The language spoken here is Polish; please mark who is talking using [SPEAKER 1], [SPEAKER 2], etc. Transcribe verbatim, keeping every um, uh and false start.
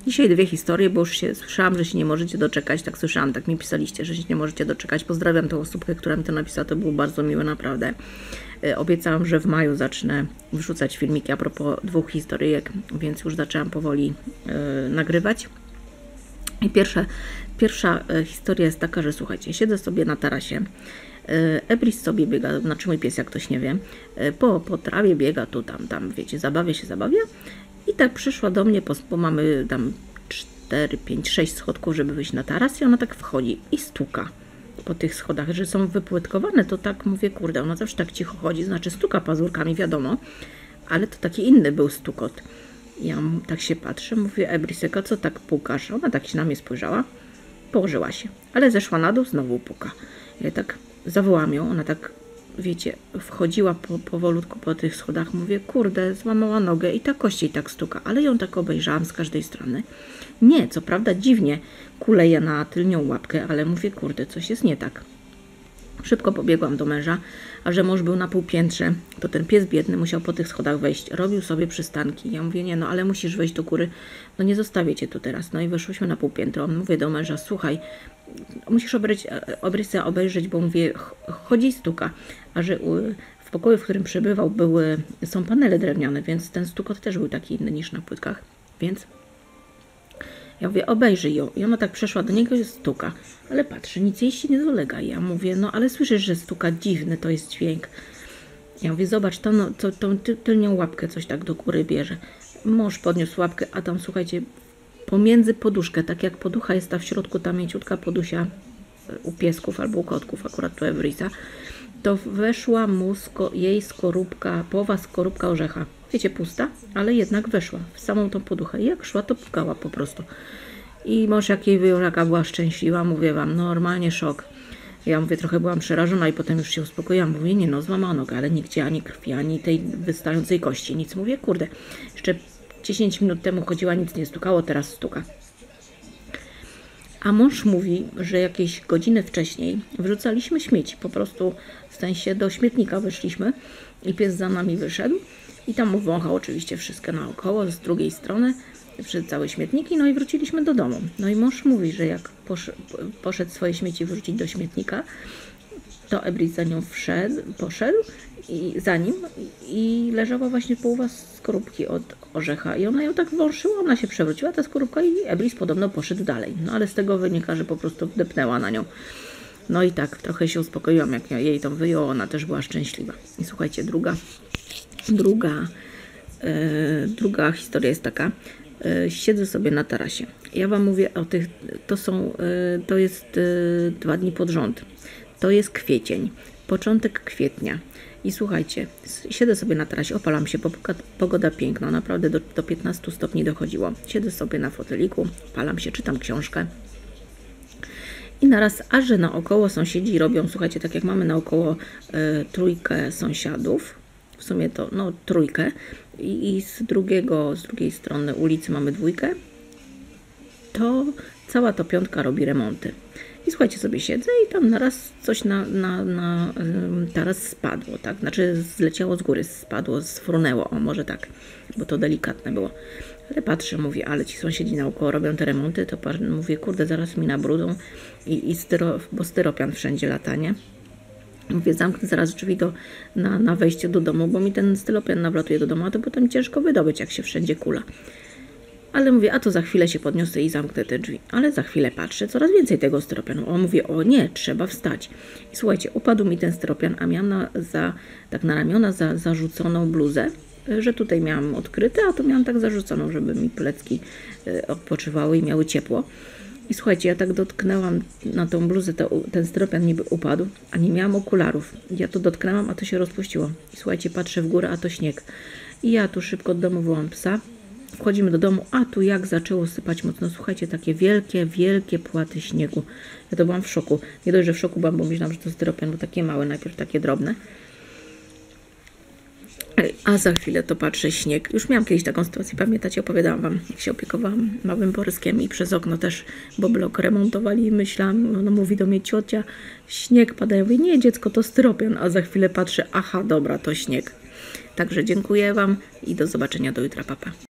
[SPEAKER 1] Dzisiaj dwie historie, bo już się słyszałam, że się nie możecie doczekać. Tak słyszałam, tak mi pisaliście, że się nie możecie doczekać. Pozdrawiam tą osobkę, która mi to napisała. To było bardzo miłe, naprawdę. Obiecałam, że w maju zacznę wrzucać filmiki a propos dwóch historyjek, więc już zaczęłam powoli yy, nagrywać. I pierwsza, pierwsza historia jest taka, że słuchajcie, siedzę sobie na tarasie. Ebris sobie biega, znaczy mój pies, jak ktoś nie wie, po, po trawie biega tu, tam, tam, wiecie, zabawia się, zabawia. I tak przyszła do mnie, bo mamy tam cztery, pięć, sześć schodków, żeby wyjść na taras i ona tak wchodzi i stuka po tych schodach, że są wypłytkowane, to tak mówię, kurde, ona zawsze tak cicho chodzi, znaczy stuka pazurkami, wiadomo, ale to taki inny był stukot. Ja tak się patrzę, mówię, Ebriseka, co tak pukasz? Ona tak się na mnie spojrzała, położyła się, ale zeszła na dół, znowu puka. Ja tak zawołam ją, ona tak, wiecie, wchodziła po, powolutku po tych schodach, mówię, kurde, złamała nogę i ta kości tak stuka, ale ją tak obejrzałam z każdej strony. Nie, co prawda dziwnie kuleje na tylnią łapkę, ale mówię, kurde, coś jest nie tak. Szybko pobiegłam do męża, a że mąż był na półpiętrze, to ten pies biedny musiał po tych schodach wejść, robił sobie przystanki. Ja mówię, nie no, ale musisz wejść do góry, no nie zostawię cię tu teraz. No i weszłyśmy na półpiętro. Mówię do męża, słuchaj, musisz obejrzeć, Ebrisę obejrzeć, bo mówię, chodzi i stuka. A że w pokoju, w którym przebywał, były, są panele drewniane, więc ten stukot też był taki inny niż na płytkach, więc ja mówię, obejrzyj ją. I ona tak przeszła do niego i stuka. Ale patrzy, nic jej się nie dolega. Ja mówię, no ale słyszysz, że stuka, dziwny to jest dźwięk. Ja mówię, zobacz, to, no, to, tą ty, tylnią łapkę coś tak do góry bierze. Mąż podniósł łapkę, a tam, słuchajcie, pomiędzy poduszkę, tak jak poducha jest ta w środku, ta mięciutka podusia u piesków albo u kotków, akurat tu Ebrisa, to weszła mu sko jej skorupka, połowa skorupka orzecha. Wiecie, pusta, ale jednak weszła w samą tą poduchę. I jak szła, to pukała po prostu. I mąż jak jej wyjął, jaka była szczęśliwa, mówię wam, normalnie szok. Ja mówię, trochę byłam przerażona i potem już się uspokoiłam. Mówię, nie no, złamała nogę, ale nigdzie ani krwi, ani tej wystającej kości, nic. Mówię, kurde, jeszcze dziesięć minut temu chodziła, nic nie stukało, teraz stuka. A mąż mówi, że jakieś godziny wcześniej wrzucaliśmy śmieci, po prostu w sensie do śmietnika wyszliśmy i pies za nami wyszedł i tam wąchał oczywiście wszystko naokoło, z drugiej strony przed całe śmietniki, no i wróciliśmy do domu. No i mąż mówi, że jak posz poszedł swoje śmieci wrzucić do śmietnika, to Ebris za nią wszedł, poszedł i za nim i leżała właśnie połowa skorupki od orzecha i ona ją tak wąszyła, ona się przewróciła, ta skorupka i Ebris podobno poszedł dalej. No ale z tego wynika, że po prostu wdepnęła na nią. No i tak, trochę się uspokoiłam, jak jej to wyjął, ona też była szczęśliwa. I słuchajcie, druga, druga, yy, druga historia jest taka. Yy, siedzę sobie na tarasie. Ja wam mówię o tych, to są, yy, to jest yy, dwa dni pod rząd. To jest kwiecień, początek kwietnia. I słuchajcie, siedzę sobie na tarasie, opalam się, pogoda piękna, naprawdę do, do piętnastu stopni dochodziło. Siedzę sobie na foteliku, palam się, czytam książkę. I naraz, a że naokoło sąsiedzi robią, słuchajcie, tak jak mamy naokoło y, trójkę sąsiadów, w sumie to no trójkę, i, i z, drugiego, z drugiej strony ulicy mamy dwójkę, to cała ta piątka robi remonty. I słuchajcie, sobie siedzę i tam naraz coś na, na, na taras spadło, tak? Znaczy zleciało z góry, spadło, sfrunęło, o może tak, bo to delikatne było. Ale patrzę, mówię, ale ci sąsiedzi naokoło robią te remonty, to mówię, kurde, zaraz mi nabrudzą i, i styro, bo styropian wszędzie lata, nie? Mówię, zamknę zaraz drzwi do, na, na wejście do domu, bo mi ten styropian nawlatuje do domu, a to potem ciężko wydobyć, jak się wszędzie kula. Ale mówię, a to za chwilę się podniosę i zamknę te drzwi. Ale za chwilę patrzę, coraz więcej tego styropianu. O, mówię, o nie, trzeba wstać. I słuchajcie, upadł mi ten styropian, a miałam na, za, tak na ramiona za, zarzuconą bluzę, że tutaj miałam odkryte, a tu miałam tak zarzuconą, żeby mi plecki y, odpoczywały i miały ciepło. I słuchajcie, ja tak dotknęłam na tą bluzę, to, ten styropian niby upadł, a nie miałam okularów. Ja to dotknęłam, a to się rozpuściło. I słuchajcie, patrzę w górę, a to śnieg. I ja tu szybko od domu wołam psa. Wchodzimy do domu, a tu jak zaczęło sypać mocno. Słuchajcie, takie wielkie, wielkie płaty śniegu. Ja to byłam w szoku. Nie dość, że w szoku byłam, bo myślałam, że to styropian, bo takie małe, najpierw takie drobne. A za chwilę to patrzę, śnieg. Już miałam kiedyś taką sytuację, pamiętacie, opowiadałam wam, jak się opiekowałam małym boryskiem i przez okno też, bo blok remontowali i myślałam, no mówi do mnie ciocia, śnieg pada. Ja mówię, nie dziecko, to styropian, a za chwilę patrzę, aha, dobra, to śnieg. Także dziękuję wam i do zobaczenia do jutra, papa.